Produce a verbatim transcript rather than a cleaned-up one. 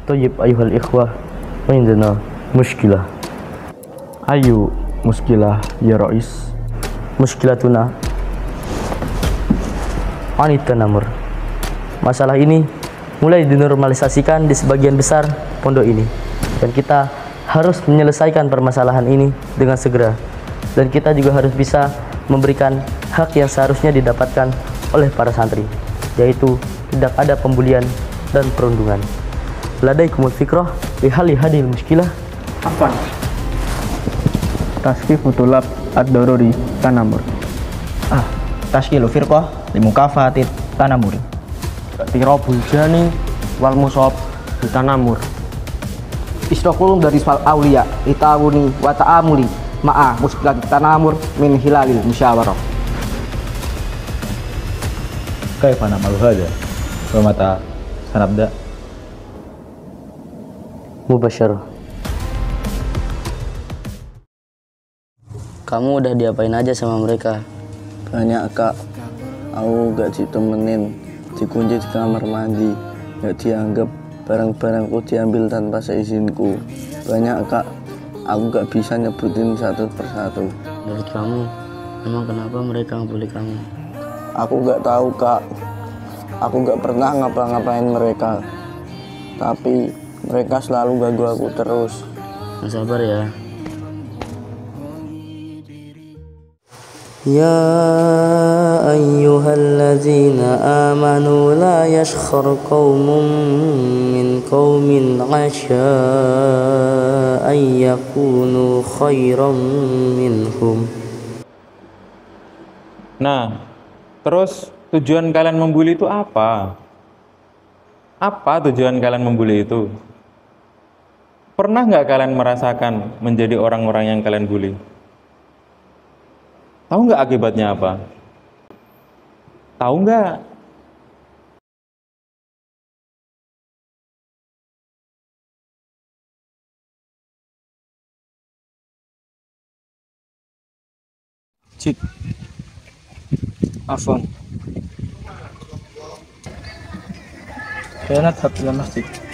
Toyib ayuhal ikhwah, indana muskilah. Ayu muskilah ya Rais. Muskilatuna anita namur. Masalah ini mulai dinormalisasikan di sebagian besar pondok ini, dan kita harus menyelesaikan permasalahan ini dengan segera, dan kita juga harus bisa memberikan hak yang seharusnya didapatkan oleh para santri, yaitu tidak ada pembulian dan perundungan. Ladaikumul fikrah bihali hadil muskilah. Apa? Tasqifu tulab ad-daruri tanamur. Ah, taskilu firqah limukafatit tanamur. Tirabul jani wal musab tanamur. Istiqlum dari ismal aulia itawuni wa ta'amuli ma'a muskilat tanamur min hilalil musyawarah. Kaifa na'malu hadza? Wa mata sanabda? Mubasyarah. Kamu udah diapain aja sama mereka? Banyak kak, aku gak ditemenin, dikunci di kamar mandi, gak dianggap, barang-barangku diambil tanpa seizinku. Banyak kak, aku gak bisa nyebutin satu persatu. Menurut kamu, emang kenapa mereka ngebully kamu? Aku gak tahu kak, aku gak pernah ngapa-ngapain mereka, tapi mereka selalu ganggu aku terus. Nah, sabar ya. Ya ayyuhallazina amanu la yaskhar qaumun min qaumin 'asya ay yakunu khairan minhum. Nah, terus tujuan kalian membuli itu apa? Apa tujuan kalian membuli itu? Pernah nggak kalian merasakan menjadi orang-orang yang kalian bully? Tahu nggak akibatnya apa? Tahu nggak? Cik. Afwan. Kanat hatta masjid.